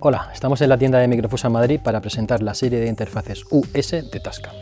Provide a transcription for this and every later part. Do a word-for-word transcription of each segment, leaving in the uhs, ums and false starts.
Hola, estamos en la tienda de Microfusa Madrid para presentar la serie de interfaces U S de Tascam.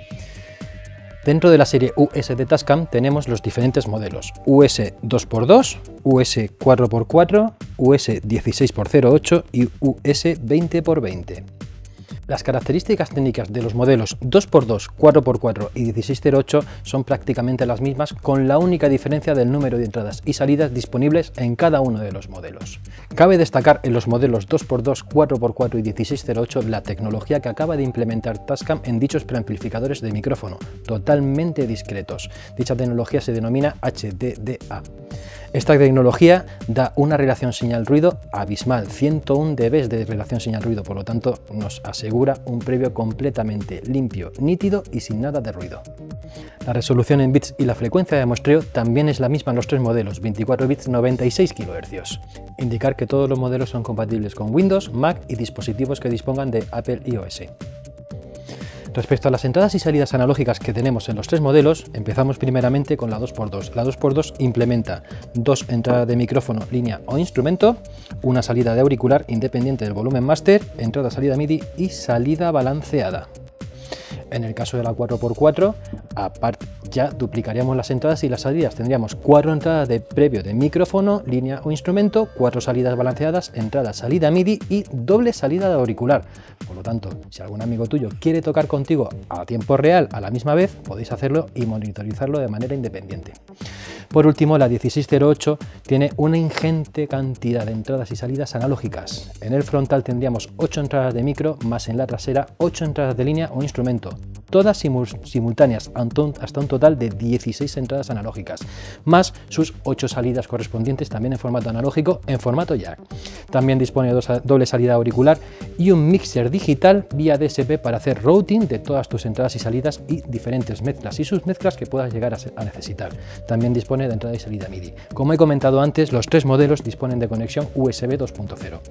Dentro de la serie U S de Tascam tenemos los diferentes modelos U S dos por dos, U S cuatro por cuatro, U S dieciséis por cero ocho y U S veinte por veinte. Las características técnicas de los modelos dos por dos, cuatro por cuatro y dieciséis por cero ocho son prácticamente las mismas, con la única diferencia del número de entradas y salidas disponibles en cada uno de los modelos. Cabe destacar en los modelos dos por dos, cuatro por cuatro y dieciséis por cero ocho la tecnología que acaba de implementar Tascam en dichos preamplificadores de micrófono, totalmente discretos. Dicha tecnología se denomina H D D A. Esta tecnología da una relación señal-ruido abismal, ciento uno decibelios de relación señal-ruido, por lo tanto nos asegura un previo completamente limpio, nítido y sin nada de ruido. La resolución en bits y la frecuencia de muestreo también es la misma en los tres modelos, veinticuatro bits, noventa y seis kilohercios. Indicar que todos los modelos son compatibles con Windows, Mac y dispositivos que dispongan de Apple iOS. Respecto a las entradas y salidas analógicas que tenemos en los tres modelos, empezamos primeramente con la dos por dos. La dos por dos implementa dos entradas de micrófono, línea o instrumento, una salida de auricular independiente del volumen máster, entrada salida MIDI y salida balanceada. En el caso de la cuatro por cuatro, aparte ya duplicaríamos las entradas y las salidas. Tendríamos cuatro entradas de previo de micrófono, línea o instrumento, cuatro salidas balanceadas, entrada salida MIDI y doble salida de auricular. Por lo tanto, si algún amigo tuyo quiere tocar contigo a tiempo real a la misma vez, podéis hacerlo y monitorizarlo de manera independiente. Por último, la dieciséis por cero ocho tiene una ingente cantidad de entradas y salidas analógicas. En el frontal tendríamos ocho entradas de micro, más en la trasera ocho entradas de línea o instrumento, todas simultáneas hasta un total de dieciséis entradas analógicas, más sus ocho salidas correspondientes también en formato analógico, en formato jack. También dispone de doble salida auricular y un mixer digital vía D S P para hacer routing de todas tus entradas y salidas y diferentes mezclas y submezclas que puedas llegar a necesitar. También dispone de entrada y salida MIDI. Como he comentado antes, los tres modelos disponen de conexión U S B dos punto cero.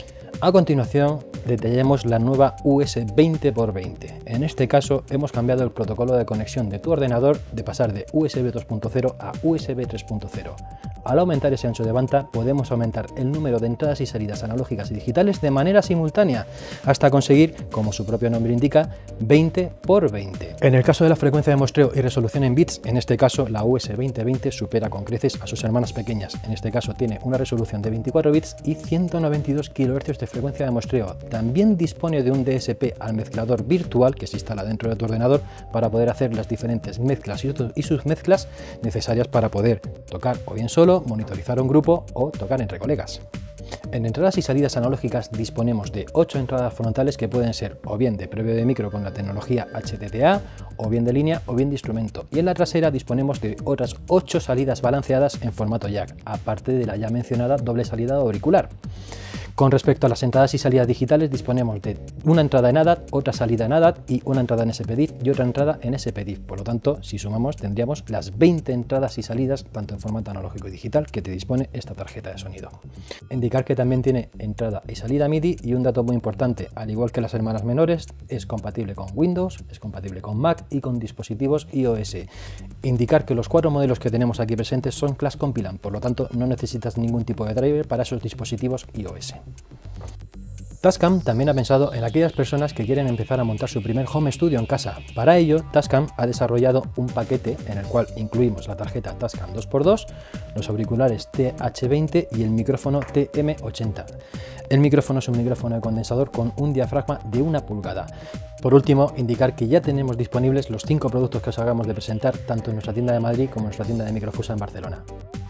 A continuación, detallemos la nueva U S veinte por veinte. En este caso, hemos cambiado el protocolo de conexión de tu ordenador de pasar de U S B dos punto cero a U S B tres punto cero. Al aumentar ese ancho de banda, podemos aumentar el número de entradas y salidas analógicas y digitales de manera simultánea, hasta conseguir, como su propio nombre indica, veinte por veinte. En el caso de la frecuencia de muestreo y resolución en bits, en este caso la U S veinte veinte supera con creces a sus hermanas pequeñas. En este caso tiene una resolución de veinticuatro bits y ciento noventa y dos kilohercios de frecuencia de muestreo. También dispone de un D S P al mezclador virtual que se instala dentro de tu ordenador para poder hacer las diferentes mezclas y submezclas necesarias para poder tocar o bien solo, monitorizar un grupo o tocar entre colegas. En entradas y salidas analógicas disponemos de ocho entradas frontales que pueden ser o bien de previo de micro con la tecnología H D D A, o bien de línea o bien de instrumento, y en la trasera disponemos de otras ocho salidas balanceadas en formato jack, aparte de la ya mencionada doble salida auricular. Con respecto a las entradas y salidas digitales, disponemos de una entrada en A D A T, otra salida en A D A T y una entrada en S P D I F y otra entrada en S P D I F. Por lo tanto, si sumamos, tendríamos las veinte entradas y salidas, tanto en formato analógico y digital, que te dispone esta tarjeta de sonido. Indicar que también tiene entrada y salida MIDI y un dato muy importante, al igual que las hermanas menores, es compatible con Windows, es compatible con Mac y con dispositivos iOS. Indicar que los cuatro modelos que tenemos aquí presentes son Class Compilant, por lo tanto no necesitas ningún tipo de driver para esos dispositivos iOS. Tascam también ha pensado en aquellas personas que quieren empezar a montar su primer home studio en casa. Para ello, Tascam ha desarrollado un paquete en el cual incluimos la tarjeta Tascam dos por dos, los auriculares T H veinte y el micrófono T M ochenta. El micrófono es un micrófono de condensador con un diafragma de una pulgada. Por último, indicar que ya tenemos disponibles los cinco productos que os acabamos de presentar tanto en nuestra tienda de Madrid como en nuestra tienda de Microfusa en Barcelona.